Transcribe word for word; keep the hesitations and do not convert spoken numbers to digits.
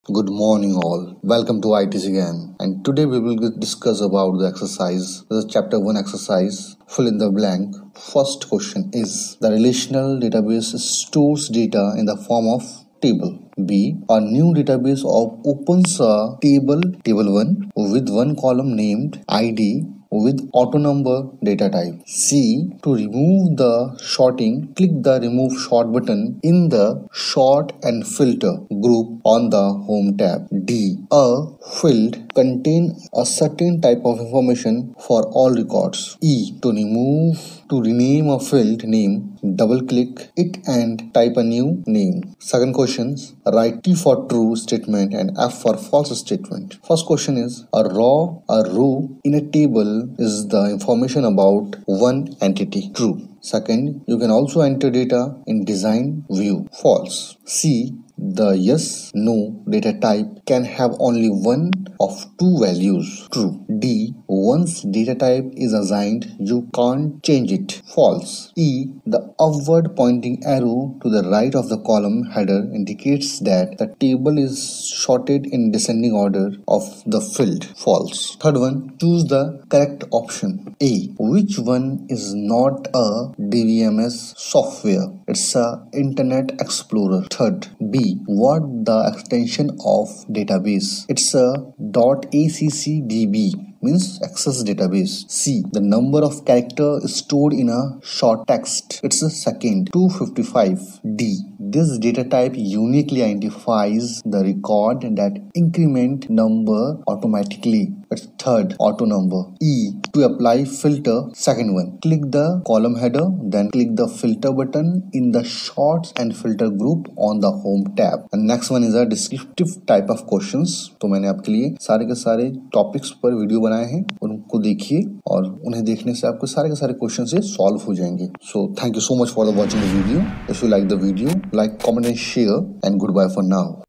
Good morning all. Welcome to I T C again. And today we will discuss about the exercise. This is chapter one exercise. Fill in the blank. First question is the relational database stores data in the form of table. B. A new database of opens a table table one with one column named I D with auto number data type. C. To remove the sorting, click the remove sort button in the sort and filter group on the home tab. D. A field contain a certain type of information for all records. E. To remove to rename a field name, double click it and type a new name. Second questions, write T for true statement and F for false statement. First question is a raw a row in a table is the information about one entity. True. Second, you can also enter data in design view. False. C. The yes no data type can have only one of two values. True. D. Once data type is assigned, you can't change it. False. E. The upward pointing arrow to the right of the column header indicates that the table is sorted in descending order of the field. False. Third one, choose the correct option. A. Which one is not a D B M S software? It's a Internet Explorer. Third, B. What the extension of database? It's a .accdb. Means access database. C. The number of characters stored in a short text. It's a second. two hundred fifty-five. D. This data type uniquely identifies the record that increment number automatically. It's third, auto number. E. To apply filter, second one. Click the column header, then click the filter button in the sorts and filter group on the home tab. And next one is a descriptive type of questions. तो मैंने आपके लिए सारे के सारे topics पर video बनाए हैं, उनको देखिए और उन्हें देखने से आपको सारे के सारे क्वेश्चन से सॉल्व हो जाएंगे. So thank you so much for the watching the video. If you like the video, like, comment and share, and goodbye for now.